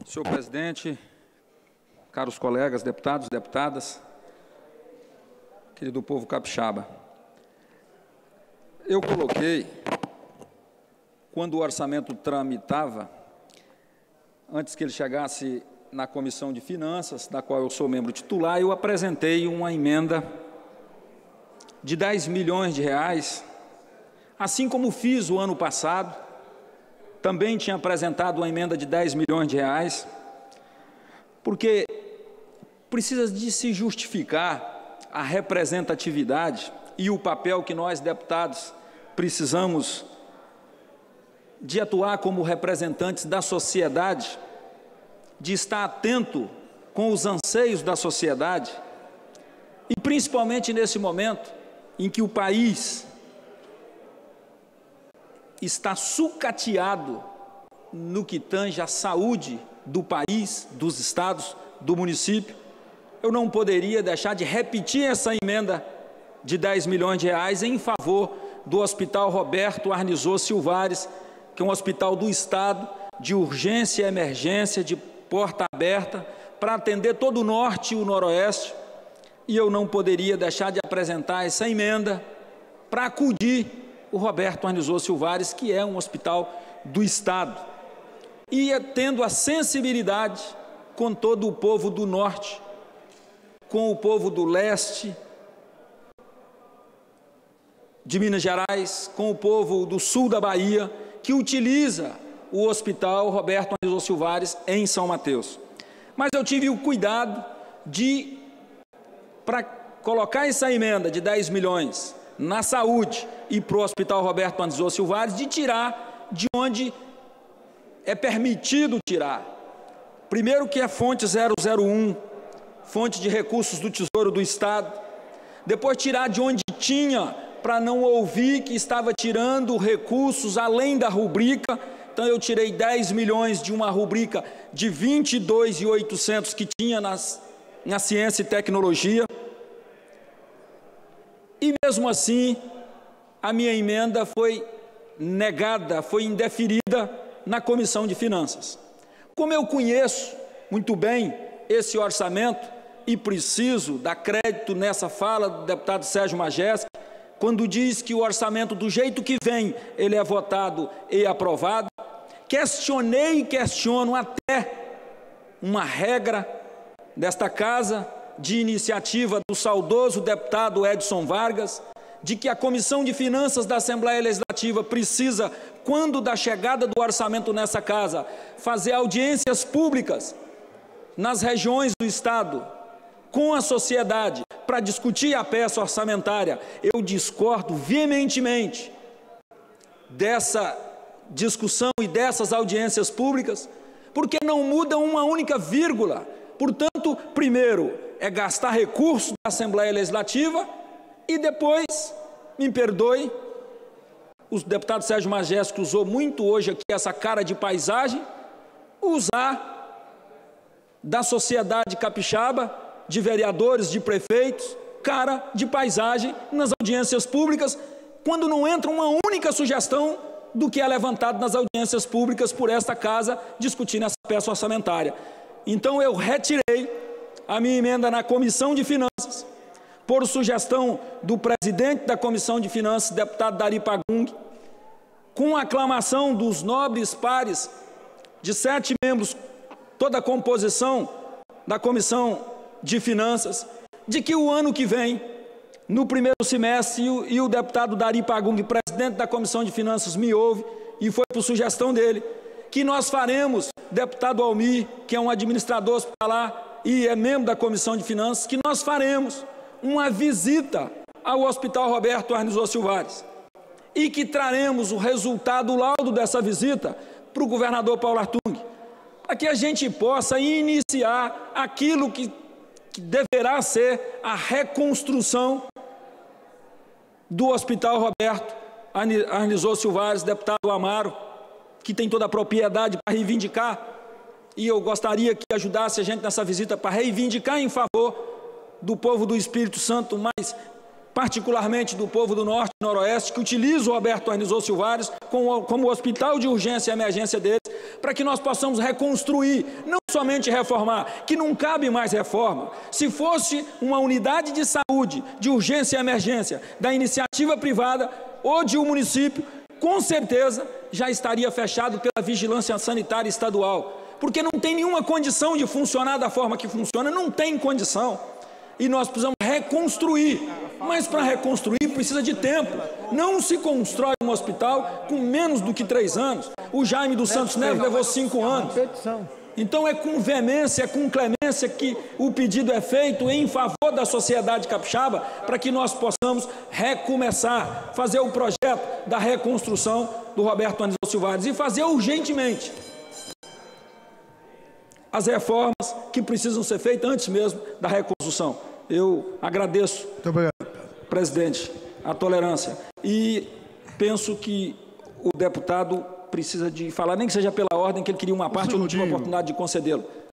Senhor presidente, caros colegas, deputados, deputadas, querido povo capixaba, eu coloquei, quando o orçamento tramitava, antes que ele chegasse na Comissão de Finanças, da qual eu sou membro titular, eu apresentei uma emenda de 10 milhões de reais, assim como fiz o ano passado. Também tinha apresentado uma emenda de 10 milhões de reais, porque precisa de se justificar a representatividade e o papel que nós, deputados, precisamos de atuar como representantes da sociedade, de estar atento com os anseios da sociedade, e principalmente nesse momento em que o país está sucateado no que tange à saúde do país, dos estados, do município, eu não poderia deixar de repetir essa emenda de 10 milhões de reais em favor do Hospital Roberto Arnizô Silvares, que é um hospital do estado, de urgência e emergência, de porta aberta, para atender todo o norte e o noroeste, e eu não poderia deixar de apresentar essa emenda para acudir o Roberto Arnizô Silvares, que é um hospital do estado, e tendo a sensibilidade com todo o povo do norte, com o povo do leste de Minas Gerais, com o povo do sul da Bahia, que utiliza o Hospital Roberto Arnizô Silvares em São Mateus. Mas eu tive o cuidado de, para colocar essa emenda de 10 milhões na saúde e para o Hospital Roberto Arnizô Silvares, de tirar de onde é permitido tirar. Primeiro, que é fonte 001, fonte de recursos do Tesouro do Estado. Depois, tirar de onde tinha, para não ouvir que estava tirando recursos além da rubrica. Então, eu tirei 10 milhões de uma rubrica de 22.800 que tinha na ciência e tecnologia. E mesmo assim, a minha emenda foi negada, foi indeferida na Comissão de Finanças. Como eu conheço muito bem esse orçamento e preciso dar crédito nessa fala do deputado Sérgio Majestic, quando diz que o orçamento, do jeito que vem, ele é votado e aprovado, questionei e questiono até uma regra desta casa, de iniciativa do saudoso deputado Edson Vargas, de que a Comissão de Finanças da Assembleia Legislativa precisa, quando da chegada do orçamento nessa casa, fazer audiências públicas nas regiões do Estado, com a sociedade, para discutir a peça orçamentária. Eu discordo veementemente dessa discussão e dessas audiências públicas, porque não muda uma única vírgula. Portanto, primeiro, é gastar recursos da Assembleia Legislativa e depois, me perdoe, o deputado Sérgio Majestic usou muito hoje aqui essa cara de paisagem, usar da sociedade capixaba, de vereadores, de prefeitos, cara de paisagem nas audiências públicas, quando não entra uma única sugestão do que é levantado nas audiências públicas por esta casa, discutindo essa peça orçamentária. Então, eu retirei a minha emenda na Comissão de Finanças, por sugestão do presidente da Comissão de Finanças, deputado Dari Pagung, com aclamação dos nobres pares de 7 membros, toda a composição da Comissão de Finanças, de que o ano que vem, no primeiro semestre, e o deputado Dari Pagung, presidente da Comissão de Finanças, me ouve, e foi por sugestão dele, que nós faremos, deputado Almir, que é um administrador hospitalar e é membro da Comissão de Finanças, que nós faremos uma visita ao Hospital Roberto Arnizô Silvares e que traremos o resultado, o laudo dessa visita para o governador Paulo Artung, para que a gente possa iniciar aquilo que deverá ser a reconstrução do Hospital Roberto Arnizô Silvares, deputado Amaro, que tem toda a propriedade para reivindicar, e eu gostaria que ajudasse a gente nessa visita para reivindicar em favor do povo do Espírito Santo, mas particularmente do povo do Norte e Noroeste, que utiliza o Roberto Arnizô Silvares como hospital de urgência e emergência deles, para que nós possamos reconstruir, não somente reformar, que não cabe mais reforma. Se fosse uma unidade de saúde, de urgência e emergência, da iniciativa privada ou de um município, com certeza já estaria fechado pela vigilância sanitária estadual, porque não tem nenhuma condição de funcionar da forma que funciona, não tem condição. E nós precisamos reconstruir, mas para reconstruir precisa de tempo. Não se constrói um hospital com menos do que 3 anos. O Jaime dos Santos Neves levou 5 anos. Então é com veemência, é com clemência que o pedido é feito em favor da sociedade capixaba para que nós possamos recomeçar, fazer o projeto da reconstrução do Roberto Anísio Silvares e fazer urgentemente as reformas que precisam ser feitas antes mesmo da reconstrução. Eu agradeço, presidente, a tolerância e penso que o deputado precisa de falar, nem que seja pela ordem, que ele queria uma parte, eu não tive a oportunidade de concedê-lo.